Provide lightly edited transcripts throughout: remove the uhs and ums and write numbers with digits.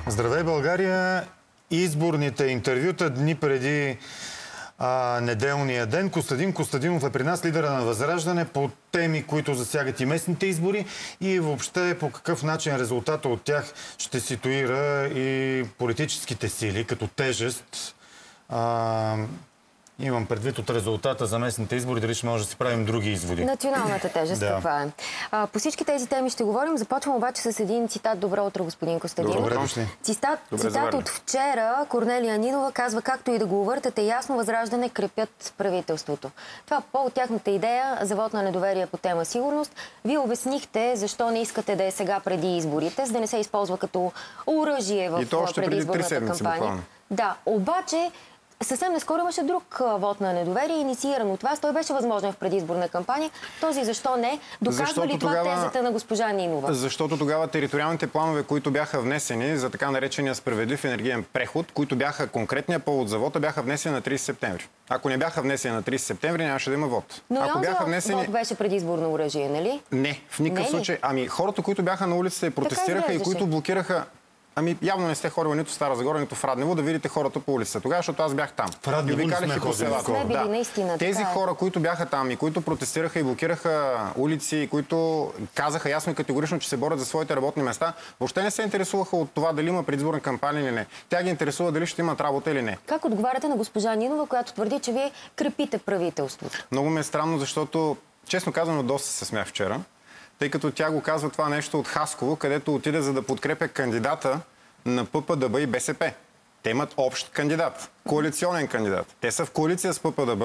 Здравей, България! Изборните интервюта дни преди неделния ден. Костадин Костадинов е при нас, лидера на Възраждане, по теми, които засягат и местните избори и въобще по какъв начин резултата от тях ще ситуира и политическите сили като тежест. Имам предвид от резултата за местните избори, дали ще може да си правим други изводи. Националната тежест каква е? По всички тези теми ще говорим. Започвам обаче с един цитат. Добро утро, господин Костадинов. Добре дошли. Цитат от вчера. Корнелия Нинова казва: както и да го увъртате ясно, Възраждане крепят правителството. Това по тяхната идея за вот на недоверие по тема сигурност. Вие обяснихте защо не искате да е сега преди изборите, за да не се използва като оръжие в предизборната кампания. Буквално. Да, обаче съвсем наскоро имаше друг вот на недоверие, иницииран от вас. Той беше възможен в предизборна кампания. Този защо не? Доказва ли това тезата на госпожа Нинова? Защото тогава териториалните планове, които бяха внесени за така наречения справедлив енергиен преход, които бяха конкретния повод за вота, бяха внесени на 30 септември. Ако не бяха внесени на 30 септември, нямаше да има вод. Но ако бяха внесени... вот беше предизборно оръжие, нали? Не, в никакъв случай. Ами хората, които бяха на улицата и протестираха и които блокираха. Ами явно не сте ходили нито в Стара Загора, нито в Раднево да видите хората по улицата. Тогава, защото аз бях там. В Раднево не сме ходили. Тези хора, които бяха там и които протестираха и блокираха улици, и които казаха ясно и категорично, че се борят за своите работни места, въобще не се интересуваха от това дали има предизборна кампания или не. Тя ги интересува дали ще имат работа или не. Как отговаряте на госпожа Нинова, която твърди, че вие крепите правителството? Много ме е странно, защото, честно казано, доста се смях вчера, тъй като тя го казва това нещо от Хасково, където отиде за да подкрепя кандидата на ППДБ и БСП. Те имат общ кандидат, коалиционен кандидат. Те са в коалиция с ППДБ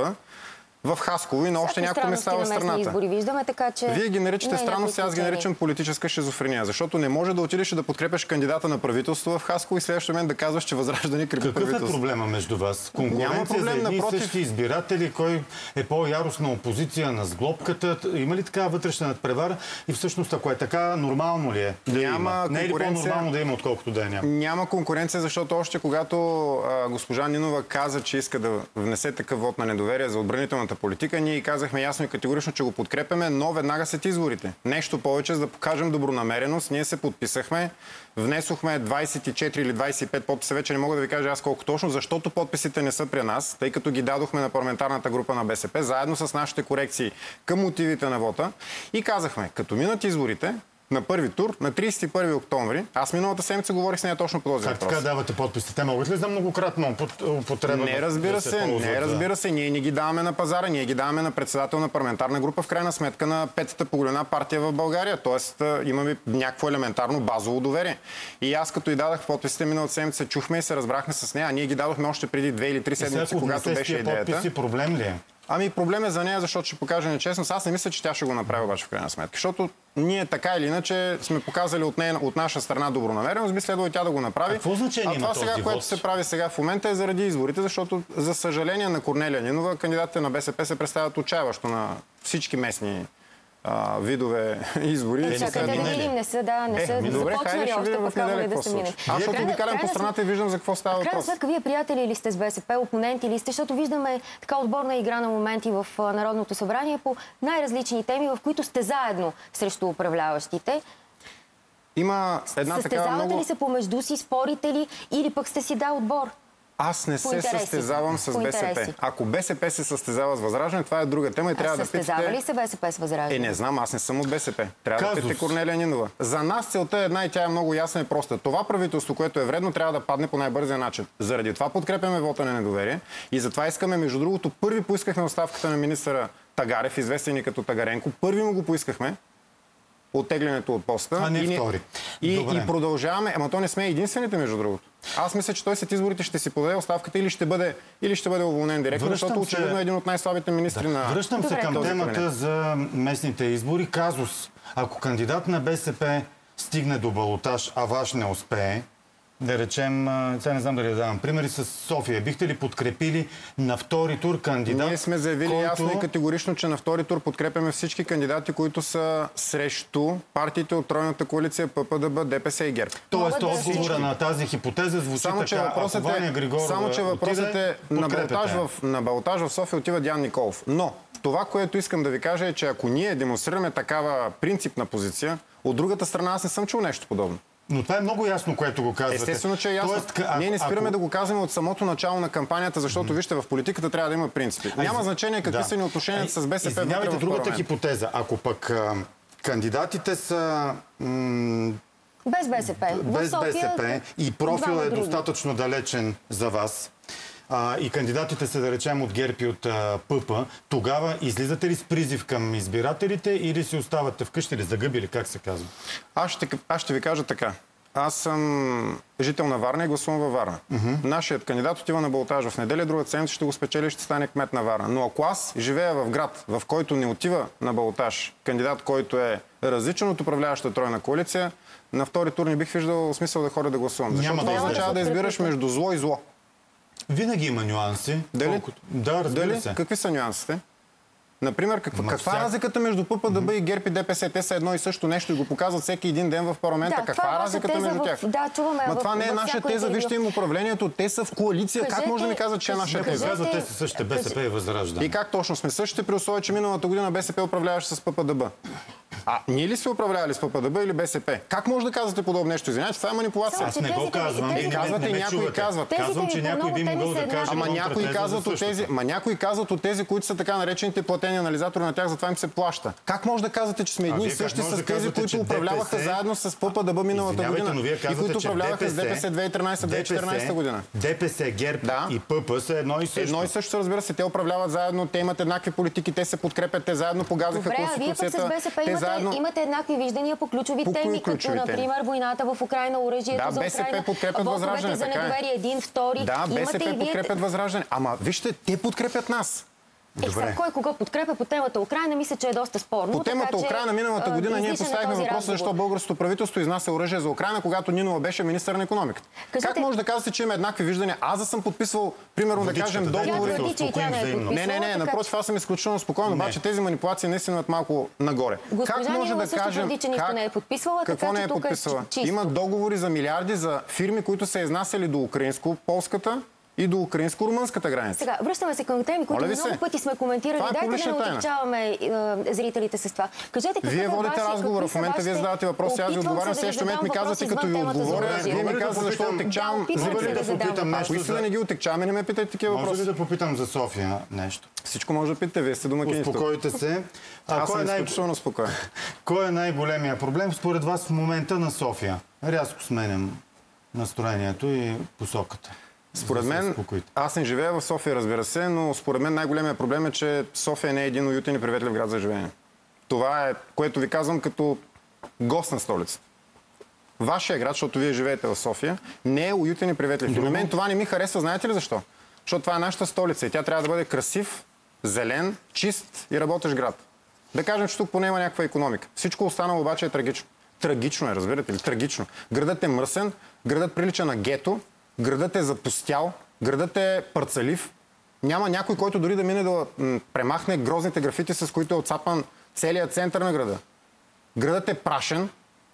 в Хасково и на още няколко места в страната. Избори виждаме, така че... Вие ги наричате странност, аз ги наричам политическа шизофрения, защото не може да отидеш и да подкрепяш кандидата на правителство в Хасково и следващия момент да казваш, че Възраждане крепи правителство. Какъв е проблема между вас? Конкуренция за едни и същи избиратели, кой е по-яростна опозиция на сглобката? Има ли така вътрешна надпревара? И всъщност, ако е така, нормално ли е? Няма не е ли по-нормално да има, отколкото да няма? Няма конкуренция, защото още когато госпожа Нинова каза, че иска да внесе такъв вот на недоверие за отбранителната политика, ние казахме ясно и категорично, че го подкрепяме, но веднага след изборите. Нещо повече, за да покажем добронамереност. Ние се подписахме, внесохме 24 или 25 подписа, вече не мога да ви кажа аз колко точно, защото подписите не са при нас, тъй като ги дадохме на парламентарната група на БСП, заедно с нашите корекции към мотивите на вота и казахме, като минат изборите, на първи тур, на 31 октомври. Аз миналата седмица говорих с нея точно по този въпрос. Как така давате подписите? Те могат ли за многократно употреба? Не, разбира се. Ние не ги даваме на пазара, ние ги даваме на председател на парламентарна група, в крайна сметка на петата по голема партия в България. Тоест имаме някакво елементарно базово доверие. И аз като и дадах подписите миналата седмица, чухме и се разбрахме с нея. Ние ги дадохме още преди 2 или 3 седмици, когато беше идеята. Подписи, проблем ли е? Ами проблем е за нея, защото ще покаже нечестност. Аз не мисля, че тя ще го направи обаче в крайна сметка. Защото ние така или иначе сме показали от наша страна добронамереност, би следвало и тя да го направи. Какво значение има това сега, което се прави сега в момента е заради изборите, защото за съжаление на Корнелия Нинова, кандидатите на БСП се представят отчаяващо на всички местни видове избори. Не са добре, хайде ще видим в неделя какво случва. Аз защото обикалям по страната и виждам за какво става въпрос. В крайна сметка, вие приятели ли сте с БСП, опоненти ли сте, защото виждаме така отборна игра на моменти в Народното събрание по най-различни теми, в които сте заедно срещу управляващите. Има една такава състезавате ли се помежду си, спорите ли или пък сте си дал отбор? Аз не се състезавам с БСП. Ако БСП се състезава с Възраждане, това е друга тема и трябва да питате... Състезава ли се БСП с Възраждане? Не знам, аз не съм от БСП. Трябва да питате Корнелия Нинова. За нас целта е една и тя е много ясна и проста. Това правителство, което е вредно, трябва да падне по най-бързия начин. Заради това подкрепяме вота на недоверие и затова искаме, между другото, първи поискахме оставката на министъра Тагарев, известен и като Тагаренко. Първи му го поискахме. Оттеглянето от поста. А не втори. И продължаваме. Ама то не сме единствените, между другото. Аз мисля, че той след изборите ще си подаде оставката или ще бъде уволнен директно, защото очевидно е един от най-слабите министри на... Връщам се към темата за местните избори. Казус. Ако кандидат на БСП стигне до балотаж, а ваш не успее, да речем, сега не знам дали да давам примери с София. Бихте ли подкрепили на втори тур кандидат? Ние сме заявили ясно и категорично, че на втори тур подкрепяме всички кандидати, които са срещу партиите от тройната коалиция ППДБ, ДПС и ГЕРБ. Тоест, отговора на тази хипотеза звучи така. Само, че въпросът е на балотаж в София отива Диан Николов. Но това, което искам да ви кажа е, че ако ние демонстрираме такава принципна позиция, от другата страна аз не съм чул нещо подобно. Но това е много ясно, което го казвате. Естествено, че е ясно. Ние не спираме да го казваме от самото начало на кампанията, защото вижте, в политиката трябва да има принципи. Няма значение какви са ни отношенията с БСП. Извинявайте, другата хипотеза. Ако пък кандидатите са без БСП. Без БСП и профил е достатъчно далечен за вас, и кандидатите са, да речем, от ГЕРБ и от ПП, тогава излизате ли с призив към избирателите или си оставате вкъщи или загъбили, как се казва? Аз ще ви кажа така. Аз съм жител на Варна и гласувам във Варна. Нашият кандидат отива на балотаж в неделя, другата седмица ще го спечели и ще стане кмет на Варна. Но ако аз живея в град, в който не отива на балотаж кандидат, който е различен от управляващата тройна коалиция, на втори тур не бих виждал смисъл да ходя да гласувам. Защото това означава да избираш между зло и зло. Винаги има нюанси. Дали? Да, разбира се. Какви са нюансите? Например, каква е разликата между ППДБ и ГЕРБ и ДПС? Те са едно и също нещо и го показват всеки един ден в парламента. Каква е разликата между тях? Но това не е наша теза. Вижте им управлението. Те са в коалиция. Как може да ми казват, че е наша теза? Те са същите, БСП и Възраждане. И как точно сме същите, при условие, че миналата година БСП управляваше с ППДБ? Ние ли сме управлявали с ППДБ или БСП? Как може да казвате подобно нещо? Извинявайте, това е манипулация. Аз не го казвам. Казвате и някои казват. Казвам, че някой би могъл да каже. Някои казват от тези, които са така наречените платени анализатори, на тях затова им се плаща. Как може да казвате, че сме едни и същи с тези, които управляваха заедно с ППДБ миналата година и които управляваха с ДПС 2013-2014 година? ДПС, ГЕРБ и ПП са едно и също. Едно и също, разбира се, те управляват заедно, те имат еднакви политики, те се подкрепят, те заедно погазиха Конституцията. Имате еднакви виждания по ключови теми, като например войната в Украйна, оръжието за Украйна, Възраждане, за недоверие един, втори. Да, БСП подкрепят Възраждане. Ама вижте, те подкрепят нас. Сега кой кого подкрепя по темата Украйна, мисля, че е доста спорно. По темата Украйна миналата година ние поставихме въпроса защо българското правителство изнася оръжие за Украйна, когато Нинова беше министър на икономиката. Как може да казвате, че има еднакви виждания? Аз да съм подписвал, примерно да кажем, договори. Не, напротив, аз съм изключително спокоен, обаче тези манипулации наистина имат малко нагоре. Как може да кажем, какво не е подписала? Има договори за милиарди за фирми, които са изнасяли до украинско-полската и до украинско-румънската граница. Сега, връщаме се към теми, които много пъти сме коментирали. Дайте да не отекчаваме зрителите с това. Кажете, вие водите разговора. В момента вие задавате въпрос, аз ви отговарям. Следващия момент ми казвате, като ви отговоря, вие ми казвате защо отекчавам зрителите. Ако искате да не ги отекчаваме, не ме питайте такива въпроси. Може ли да попитам за София нещо? Всичко може да питате, вие сте домакини. Успокойте се. Аз съм изключително спокоен. Кой е най-големия проблем според вас в момента на София? Рязко сменям настроението и посоката. Според мен, аз не живея в София, разбира се, но според мен най-големият проблем е, че София не е един уютен и приветлив град за живеене. Това е, което ви казвам като гост на столицата. Вашия град, защото вие живеете в София, не е уютен и приветлив. И на мен това не ми харесва, знаете ли защо? Защото това е нашата столица и тя трябва да бъде красив, зелен, чист и работещ град. Да кажем, че тук поне има някаква икономика. Всичко останало обаче е трагично. Трагично е, разбирате ли? Трагично. Градът е мръсен, градът прилича на гето, градът е запустял, градът е парцалив. Няма някой, който дори да мине да премахне грозните графити, с които е отцапан целият център на града. Градът е прашен.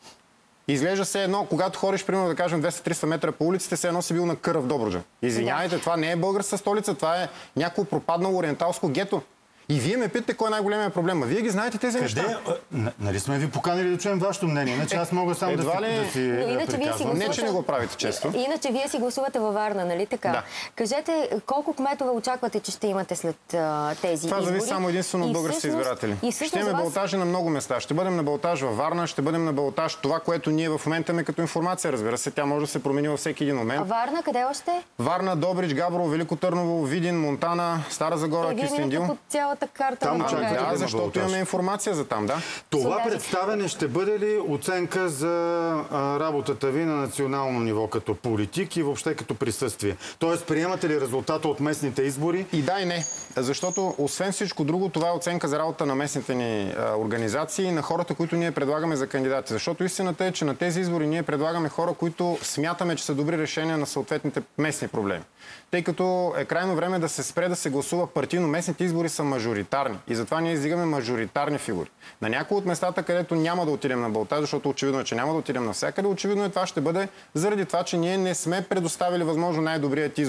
Изглежда се едно, когато ходиш, примерно да кажем 200-300 метра по улиците, се едно си бил на къра в Добруджа. Извинявайте, това не е българска столица, това е някакво пропаднало ориенталско гето. И вие ме питате кой е най-големият проблем. Вие ги знаете тези неща. Нали сме ви поканили да чуем вашето мнение? Иначе аз мога само да си приказвам. Не, че не го правите често. Иначе вие си гласувате във Варна, нали така? Да. Кажете, колко кметове очаквате, че ще имате след тези избори? Това зависи само единствено от българските избиратели. Ще имаме балотажи на много места. Ще бъдем на балотаж във Варна, ще бъдем на балотаж това, което ние в момента имаме като информация, разбира се. Тя може да се промени във всеки един момент. А Варна къде още? Варна, Добрич, Габрово, Велико Търново, Видин, Монтана, Стара Загора, Кюстендил. Цялата карта. Да, защото имаме информация за там, да. Това представяне ще бъде ли оценка за работата ви на национално ниво като политик и въобще като присъствие? Тоест, приемате ли резултата от местните избори? И да, и не. Защото, освен всичко друго, това е оценка за работа на местните ни организации и на хората, които ние предлагаме за кандидати. Защото истината е, че на тези избори ние предлагаме хора, които смятаме, че са добри решения на съответните местни проблеми. Тъй като е крайно време да се спре да се гласува партийно. Местните избори са мажоритарни и затова ние издигаме мажоритарни фигури. На някои от местата, където няма да отидем на балотаж, защото очевидно е, че няма да отидем навсякъде, очевидно е това ще бъде заради това, че ние не сме предоставили възможно най-добрият избор.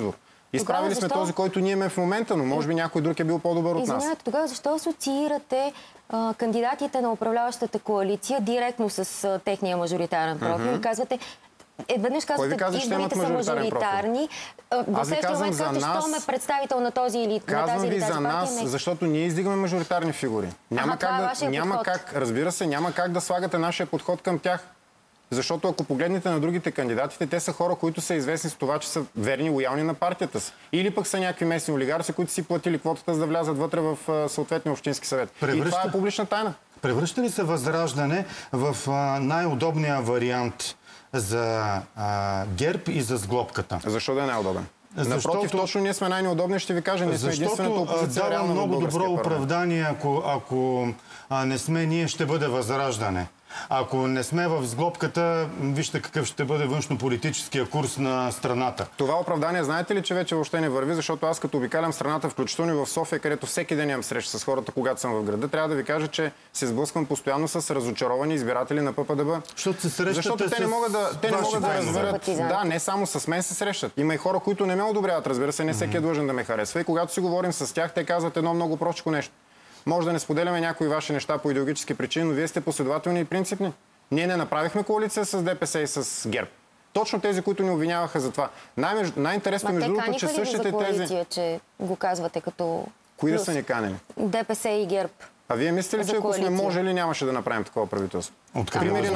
Изправили сме този, който ние имаме в момента, но може би някой друг е бил по-добър от нас. Извинявайте, тогава защо асоциирате кандидатите на управляващата коалиция директно с техния мажоритарен профил и казвате, веднъж казвате, изборите са мажоритарни. В следващия момент казвате, що ме представител на този или на тази Казвам или ви тази за нас, партия. защото ние издигаме мажоритарни фигури. Няма как, разбира се, няма как да слагате нашия подход към тях. Защото ако погледнете на другите кандидатите, те са хора, които са известни с това, че са верни, лоялни на партията си. Или пък са някакви местни олигарси, които си платили квотата, за да влязат вътре в съответния общински съвет. И това е публична тайна. Превръща ли се Възраждане в най-удобния вариант за ГЕРБ и за сглобката? Защо да е най-удобен? Напротив, точно ние сме най-неудобни, ще ви кажа, ние сме единствената опозиция реално в много българския добро парламент. оправдание, ако не сме ние, ще бъде Възраждане. Ако не сме в сглобката, вижте какъв ще бъде външно-политическия курс на страната. Това оправдание знаете ли, че вече въобще не върви, защото аз като обикалям страната, включително и в София, където всеки ден имам среща с хората, когато съм в града, трябва да ви кажа, че се сблъсквам постоянно с разочаровани избиратели на ППДБ. Защото те не могат да разберат. Да, не само с мен се срещат. Има и хора, които не ме одобряват, разбира се, не всеки е длъжен да ме харесва. И когато си говорим с тях, те казват едно много простичко нещо. Може да не споделяме някои ваши неща по идеологически причини, но вие сте последователни и принципни. Ние не направихме коалиция с ДПС и с ГЕРБ. Точно тези, които ни обвиняваха за това. Най-интересно между другото, че същите тези... че го казвате като... Кои да са ни канени? ДПС и ГЕРБ. А вие мислите ли, че ако сме можели, нямаше да направим такова правителство? Примери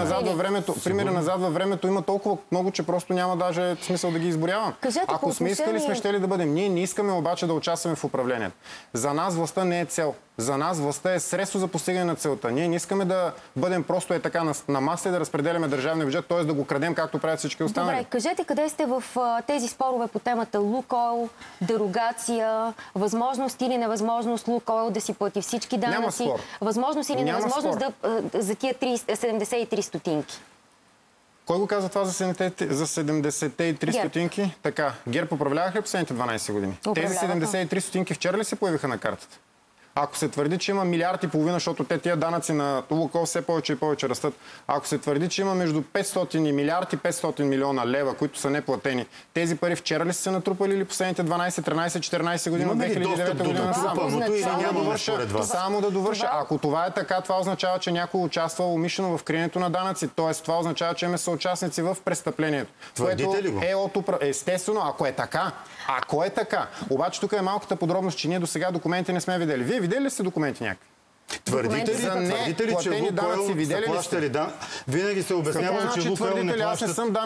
назад във времето има толкова много, че просто няма даже смисъл да ги изборявам. Ако сме искали, сме щели да бъдем. Ние не искаме обаче да участваме в управлението. За нас властта не е цел. За нас властта е средство за постигане на целта. Ние не искаме да бъдем просто така на маса и да разпределяме държавния бюджет, т.е. да го крадем, както правят всички останали. Добре, кажете къде сте в тези спорове по темата Лукойл, дерогация, възможност или невъзможност Лукойл да си плати всички данъци, възможност или невъзможност за тия 73 стотинки. Кой го каза това за 73 стотинки? Така, ГЕРБ управляваха ли последните 12 години? Тези 73 стотинки вчера ли се появиха на картата? Ако се твърди, че има милиард и половина, защото тия данъци на Лукойл все повече и повече растат, ако се твърди, че има между 500 и милиард и 500 милиона лева, които са неплатени, тези пари вчера ли са се натрупали или последните 12, 13, 14 години от 2009 година? Само да довърша. Ако това е така, това означава, че някой участвал умишлено в криенето на данъци. Тоест, това означава, че имаме съучастници в престъплението. Твърдите ли го? Естествено, ако е така. Ако е така. Обаче тук е малката подробност, че ние до сега документи не сме видели. Вие видели ли сте документи някакви? Твърдите ли, че Лукойл са плащали? Винаги се обяснява, че Лукойл не плащат.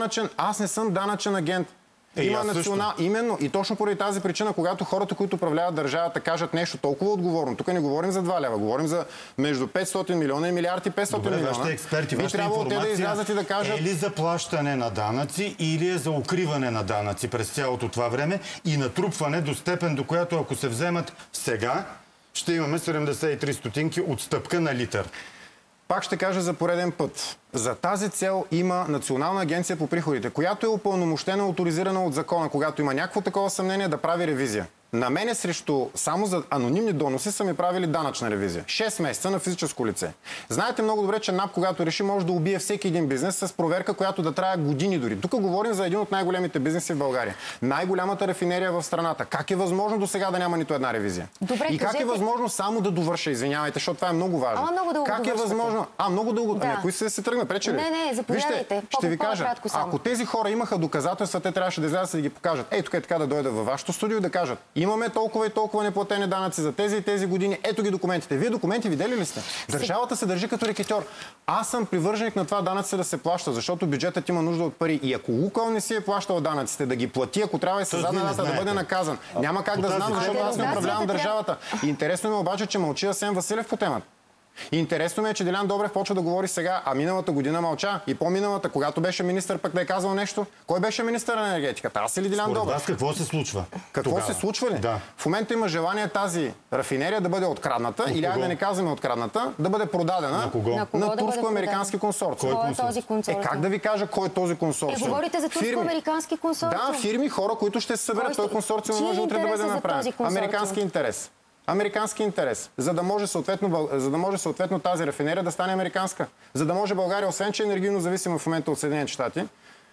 Аз не съм данъчен агент. Има именно. И точно поради тази причина, когато хората, които управляват държавата, кажат нещо толкова отговорно, тук не говорим за 2 лева, говорим за между 500 милиона и милиард и 500 милиона. Вашите експерти, би трябвало те да излязат и да кажат... Е ли за плащане на данъци или е за укриване на данъци през цялото това време и натрупване до степен, до която ако се вземат сега, ще имаме 73 стотинки отстъпка на литър. Пак ще кажа за пореден път. За тази цел има Национална агенция по приходите, която е упълномощена, оторизирана от закона, когато има някакво такова съмнение, да прави ревизия. На мене срещу само за анонимни доноси са ми правили данъчна ревизия. 6 месеца на физическо лице. Знаете много добре, че НАП, когато реши, може да убие всеки един бизнес с проверка, която да трае години дори. Тук говорим за един от най-големите бизнеси в България. Най-голямата рафинерия в страната. Как е възможно до сега да няма нито една ревизия? Добре, и как е възможно само да довърша, извинявайте, защото това е много важно. Много дълго как е възможно? Много дълго. Да. Ами, кои се тръгна? Прече ли? Не, заповядайте. Вижте, ще ви кажа, ако тези хора имаха доказателства, те трябваше да излязат и да ги покажат. Ей, тук е така да дойдат във вашето студио и да кажат: имаме толкова и толкова неплатени данъци за тези и тези години. Ето ги документите. Вие документи видели ли сте? Държавата се държи като рекетьор. Аз съм привърженик на това данъците да се плаща, защото бюджетът има нужда от пари. И ако Лукойл не си е плащал данъците, да ги плати, ако трябва и със задна дата да бъде наказан. Няма как да знам, защото аз не управлявам държавата. Интересно ми обаче, че мълчи Асен Василев по темата. Интересно ми е, че Делян Добрев почва да говори сега, а миналата година мълча. И по-миналата, когато беше министър, пък да е казал нещо. Кой беше министър на енергетиката? Аз или Делян Добрев? Какво се случва? Какво се случва ли? Да. В момента има желание тази рафинерия да бъде открадната, или да не казваме открадната, да бъде продадена на турско-американски консорциум. Кой е този консорциум? Как да ви кажа кой е този консорциум? Говорите за турско-американски консорциум? Да, фирми, хора, които ще се съберат. Този консорциум може утре да бъде направен. Американски интерес. Американски интерес, за да може съответно тази рафинерия да стане американска. За да може България, освен че е енергийно зависима в момента от Съединените щати,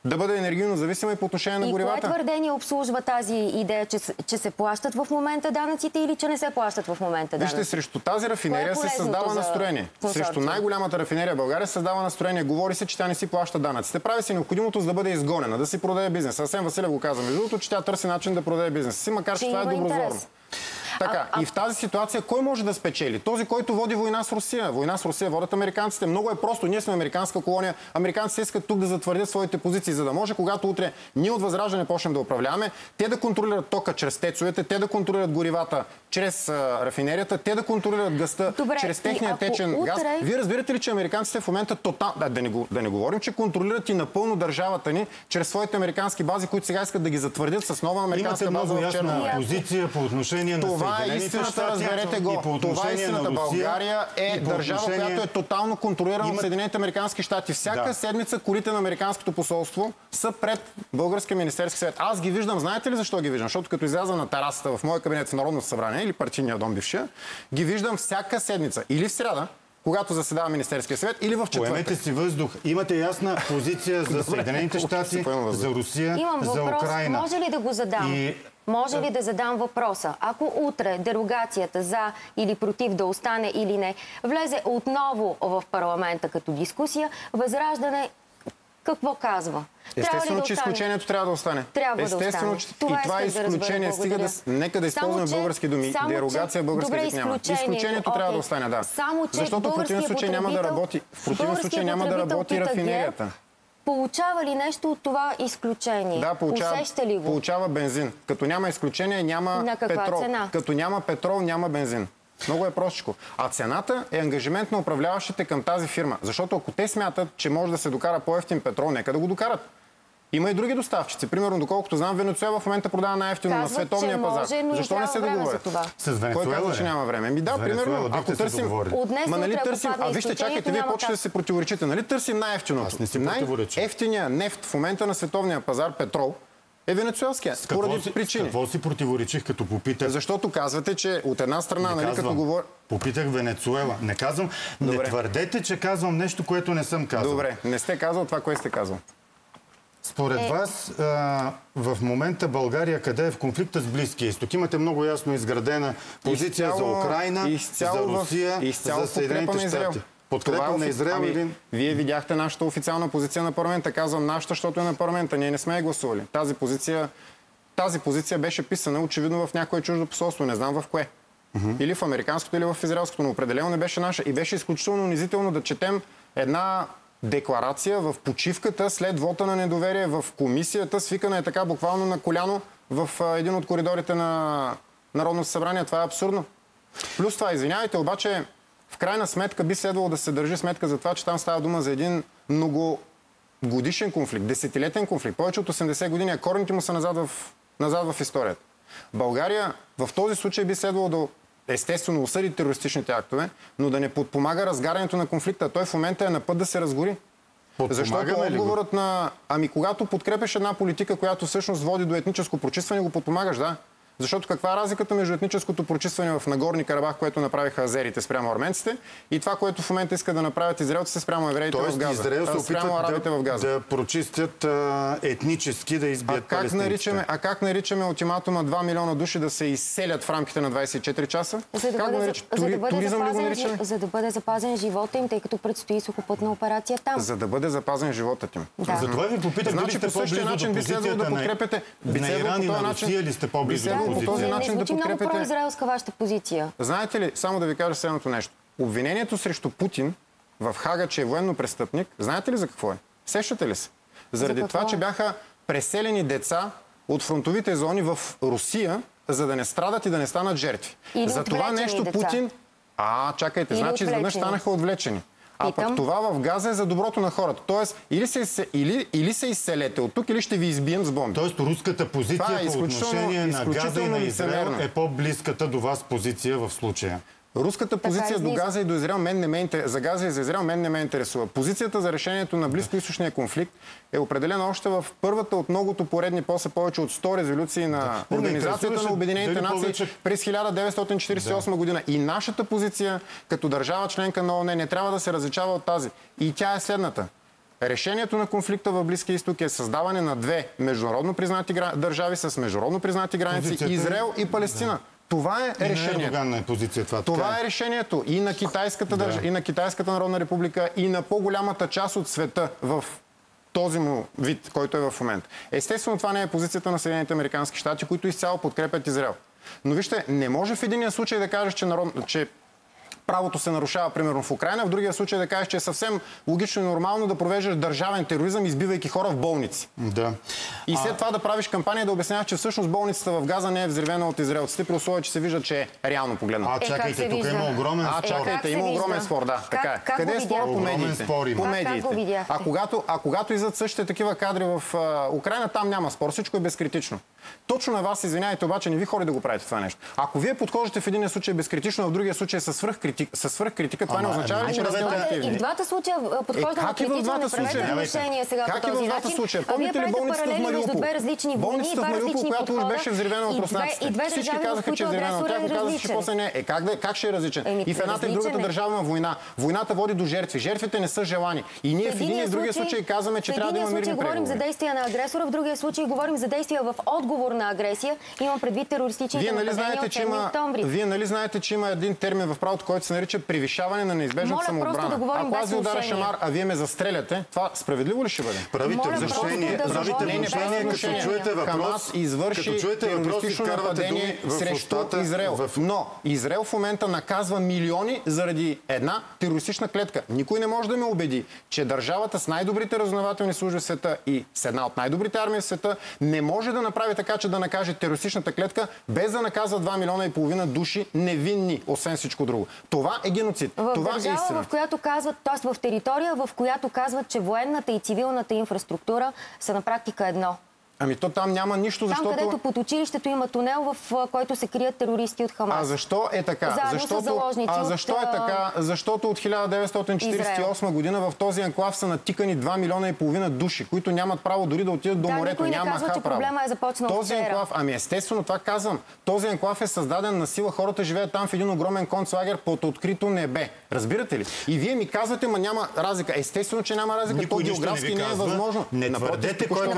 да бъде енергийно зависима и по отношение на горивата. И кое твърдение обслужва тази идея, че се плащат в момента данъците или че не се плащат в момента данъци? Вижте, срещу тази рафинерия се създава настроение. Срещу най-голямата рафинерия в България се създава настроение. Говори се, че тя не си плаща данъците. Прави се необходимото, за да бъде изгонена, да си продаде бизнес. Асен Василев го каза, между другото, че тя търси начин да продаде бизнеса си, макар че това е доброволно. Така, и в тази ситуация кой може да спечели? Този, който води война с Русия. Война с Русия водят американците. Много е просто. Ние сме американска колония. Американците искат тук да затвърдят своите позиции, за да може, когато утре ние от Възраждане почнем да управляваме, те да контролират тока чрез тецовете, те да контролират горивата чрез рафинерията, те да контролират газта чрез техния течен газ. Вие разбирате ли, че американците в момента да не говорим, че контролират и напълно държавата ни чрез своите американски бази, които сега искат да ги затвърдят с нова американска база в Черно море. Позиция по отношение на това е истината, разберете го. Това е истината. България е държава, която е тотално контролирана от Съединените американски щати. Всяка седмица колите на американското посолство са пред българския министерски съвет. Аз ги виждам. Знаете ли защо ги виждам? Защото като изляза на терасата в моя кабинет в Народното събрание или партийния дом бившия, ги виждам всяка седмица. Или в сряда, когато заседава Министерския съвет, или в четвъртък. Поемете си въздух. Имате ясна позиция за Съединените щати, за Русия, за Украйна. Може ли да го задам? Може ли да задам въпроса? Ако утре дерогацията за или против да остане или не, влезе отново в парламента като дискусия, Възраждане какво казва? Естествено, че изключението трябва да остане. Естествено, че и това изключение стига да... Нека да използваме български думи. Дерогация в български език няма. Изключението трябва да остане, да. Защото в противен случай няма да работи. В противен случай няма да работи рафинерията. Получава ли нещо от това изключение? Да, Усеща ли го? Получава бензин. Като няма изключение, няма петрол. Цена? Като няма петрол, няма бензин. Много е простичко. А цената е ангажимент на управляващите към тази фирма. Защото ако те смятат, че може да се докара по-евтин петрол, нека да го докарат. Има и други доставчици. Примерно, доколкото знам, Венецуела в момента продава най-евтино на световния пазар. Защо не се договорят? С Венецуела? Кой казва, че няма време? Да, примерно, ако търсим... Нали търсим... вижте, чакайте, вие почвате да се противоречите. Нали търсим най-евтиното? Най-евтиният нефт в момента на световния пазар, петрол, е венецуелския. Поради причини. Какво си противоречих, като попитах? Защото казвате, че от една страна, нали, като говоря... Попитах Венецуела. Не казвам... Добре. Не твърдете, че казвам нещо, което не съм казал. Добре, не сте казал това, което сте казал. Според вас, в момента България къде е в конфликта с Близкия изток? Имате много ясно изградена позиция за Украйна, за Русия, за Съединените щати. Подкрепа на Израел или... Вие видяхте нашата официална позиция на парламента. Казвам нашата, защото е на парламента. Ние не сме я гласували. Тази позиция беше писана очевидно в някое чуждо посолство. Не знам в кое. Или в американското, или в израелското. Но определено не беше наша. И беше изключително унизително да четем една декларация в почивката след вота на недоверие в комисията, свикана е така буквално на коляно в един от коридорите на Народното събрание. Това е абсурдно. Плюс това, извинявайте, обаче в крайна сметка би следвало да се държи сметка за това, че там става дума за един многогодишен конфликт, десетилетен конфликт. Повече от 80 години, а корените му са назад в историята. България в този случай би следвало да естествено осъди терористичните актове, но да не подпомага разгарянето на конфликта. Той в момента е на път да се разгори. Защото отговорът на... когато подкрепеш една политика, която всъщност води до етническо прочистване, го подпомагаш, да. Защото каква е разликата между етническото прочистване в Нагорни Карабах, което направиха азерите спрямо арменците, и това, което в момента искат да направят израелците спрямо евреите в Газа? Израел се опитват да прочистят етнически, да избият палестинците. А как наричаме ултиматума 2 милиона души да се изселят в рамките на 24 часа? Туризъм ли го наричаме? За да бъде запазен живота им, тъй като предстои сухопътна операция там. За да бъде запазен животът им. Да. Затова ви попитах, дали сте по-близо до позицията на Иран и на Русия, ли сте по-близо до по този начин да подкрепите... много произраелска вашата позиция. Знаете ли, само да ви кажа следното нещо. Обвинението срещу Путин в Хага, че е военно престъпник, знаете ли за какво е? Сещате ли се? Заради това, че бяха преселени деца от фронтовите зони в Русия, за да не страдат и да не станат жертви. За това нещо деца. Путин... чакайте, значи изведнъж станаха отвлечени. А пък това в Газа е за доброто на хората. Тоест, или се изселете от тук, или ще ви избием с бомби. Тоест, руската позиция по отношение на Газа и на Израел е по-близката до вас позиция в случая. Руската позиция до Газа и до Израел за Газа и за Израел мен не ме интересува. Позицията за решението на близкоизточния конфликт е определена още в първата от многото поредни повече от 100 резолюции на Организацията на Обединените нации през 1948 година. И нашата позиция като държава членка на ООН не трябва да се различава от тази. И тя е следната. решението на конфликта в Близкия изток е създаване на две международно признати държави с международно признати граници – Израел и Палестина. Това е решението. Това е решението и на Китайската и на Китайската народна република, и на по-голямата част от света в този му вид, който е в момента. Естествено, това не е позицията на Съединените американски щати, които изцяло подкрепят Израел. Но вижте, не може в единия случай да кажеш, че правото се нарушава, примерно в Украйна, в другия случай да кажеш, че е съвсем логично и нормално да провеждаш държавен тероризъм, избивайки хора в болници. Да. И след това да правиш кампания да обясняваш, че всъщност болницата в Газа не е взривена от израелците, при условие, че се вижда, че е реално погледнато. Чакайте, тук има огромен спор. Чакайте, има огромен спор, да. Така е. Къде е спора по медиите? По медиите. Когато излизат същите такива кадри в Украйна, там няма спор. Всичко е безкритично. Точно на вас, извинявайте, обаче не ви хори да го правите това нещо. Ако вие подхождате в един случай безкритично, а в другия случай със свръхкритика, това не означава ли, че и в двата случая подхождаме критично, не правете внушение сега по този начин. Помните ли болницата в Мариупол? Две различни войни, два различни която уж беше взривена от руснаците. Всички казаха, че е взривена от тях, казаха, че после не е. Как ще е различен? И в едната и другата държава има война. Войната води до жертви. Жертвите не са желани. И ние в един и другия случай казваме, че трябва да има мирни преговори. Говорим за действия на агресора, в другия случай говорим за действия в отговор на агресия. Имам предвид терористичните нападения от 7 октомври. Вие нали знаете, че има един термин в правото, който се нарича превишаване на неизбежната самоотбрана. Ако аз ви ударя шамар, а вие ме застреляте, това справедливо ли ще бъде? Правите внушение, като чуете въпрос, Хамас извърши терористично нападение срещу Израел. Но Израел в момента наказва милиони заради една терористична клетка. Никой не може да ме убеди, че държавата с най-добрите разузнавателни служби в света и с една от най-добрите армии в света не може да направи така, че да накаже терористичната клетка, без да наказва 2,5 милиона души невинни, освен всичко друго. Това е геноцид. Това е истина. В която казват, т.е. в територия, в която казват, че военната и цивилната инфраструктура са на практика едно. Ами то там няма нищо, защото... Там, където под училището има тунел, в който се крият терористи от Хамас. А защо е така? Защо е така? Защото от 1948 година в този анклав са натикани 2,5 милиона души, които нямат право дори да отидат до морето. Никой не казва, че проблема е започнал вчера. Ами естествено, това казвам. Този анклав е създаден на сила. Хората живеят там в един огромен концлагер под открито небе. Разбирате ли? И вие ми казвате, ма няма разлика. Естествено, че няма разлика. То географски не е възможно. Не твърдете, който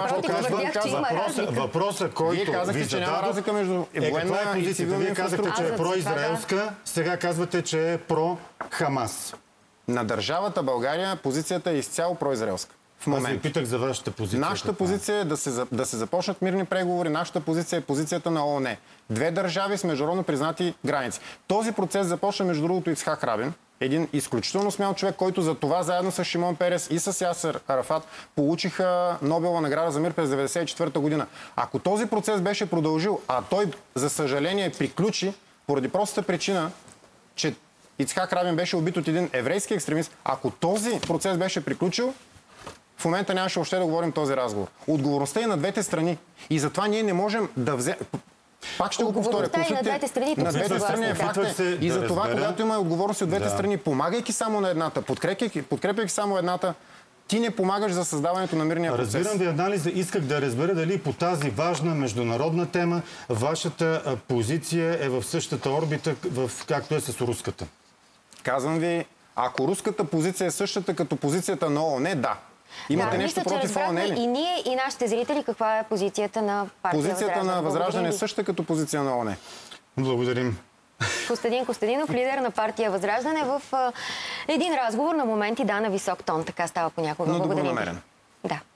въпросът, който вие казахте, че няма разлика между военна и цивилна Вие казахте, че е произраелска, сега казвате, че е про-Хамас. На държавата България позицията е изцяло произраелска. В момента. Аз ви питах за вашата позиция. Нашата позиция е да се започнат мирни преговори. Нашата позиция е позицията на ООН. Две държави с международно признати граници. Този процес започна между другото Ицхак Рабин. Един изключително смел човек, който за това заедно с Шимон Перес и с Ясер Арафат получиха Нобелова награда за мир през 1994 година. Ако този процес беше продължил, а той, за съжаление, приключи поради простата причина, че Ицхак Рабин беше убит от един еврейски екстремист, ако този процес беше приключил, в момента нямаше още да говорим този разговор. Отговорността е на двете страни. И затова ние не можем да вземем... Пак ще го повторя. На двете страни е факт. И за това, когато има отговорност от двете страни, помагайки само на едната, подкрепяйки само едната, ти не помагаш за създаването на мирния процес. Разбирам ви анализа. Исках да разбера дали по тази важна международна тема вашата позиция е в същата орбита, както е с руската. Казвам ви, ако руската позиция е същата като позицията на ООН, да. Имате нещо против ООН ли? И ние, и нашите зрители, каква е позицията на партия Възраждане? Позицията на Възраждане е същата като позиция на ООН. Благодарим. Костадин Костадинов, лидер на партия Възраждане, в един разговор на моменти на висок тон. Така става понякога. Но добронамерен. Да.